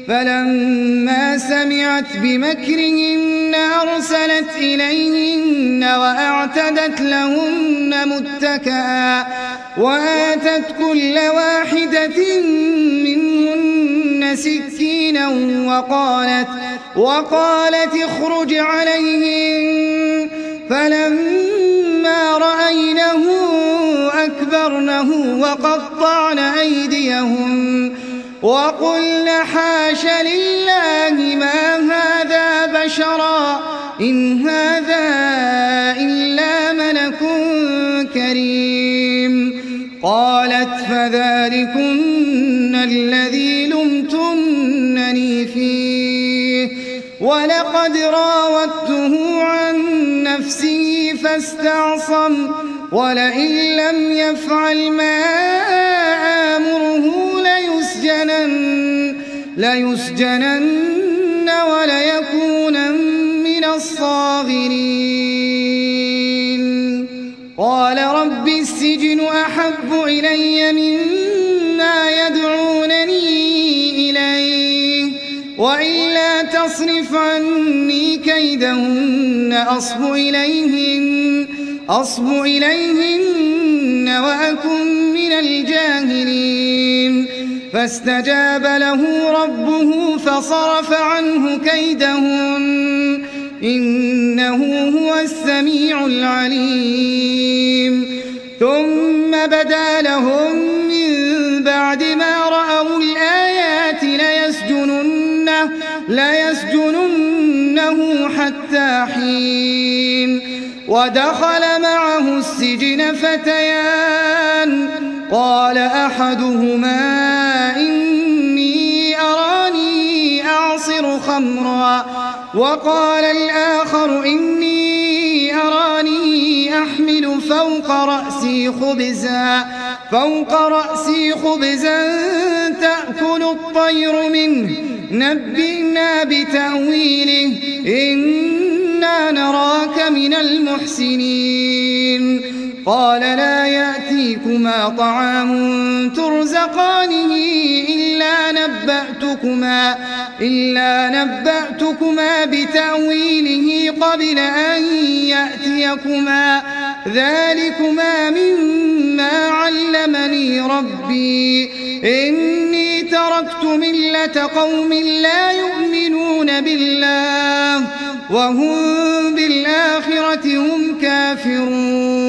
فلما سمعت بمكرهن أرسلت إليهن وأعتدت لهن متكئا وآتت كل واحدة منهن سكينا وقالت اخرج عليهن فلما رأينه أكبرنه وقطعن أيديهن وقلن حاش لله ما هذا بشرا إن هذا إلا ملك كريم. قالت فذلكن الذي لمتنني فيه ولقد راودته عن نفسه فاستعصم ولئن لم يفعل ما آمره ليسجنن وليكون من الصاغرين. قال رب السجن أحب إلي مما يدعونني إليه وإلا تصرف عني كيدهن أصب إليهن وأكن من الجاهلين. فاستجاب له ربه فصرف عنه كيدهن إنه هو السميع العليم. ثم بدا لهم من بعد ما رأوا الآيات ليسجننه حتى حين. ودخل معه السجن فتيان قال أحدهما إني أراني أعصر خمرا وقال الآخر إني أراني أحمل فوق رأسي خبزا تأكل الطير منه نبئنا بتأويله إنا نراك من المحسنين. قال لا يأتيكما طعام ترزقانه إلا نبأتكما بتأويله قبل أن يأتيكما ذلكما مما علمني ربي إني تركت ملة قوم لا يؤمنون بالله وهم بالآخرة هم كافرون.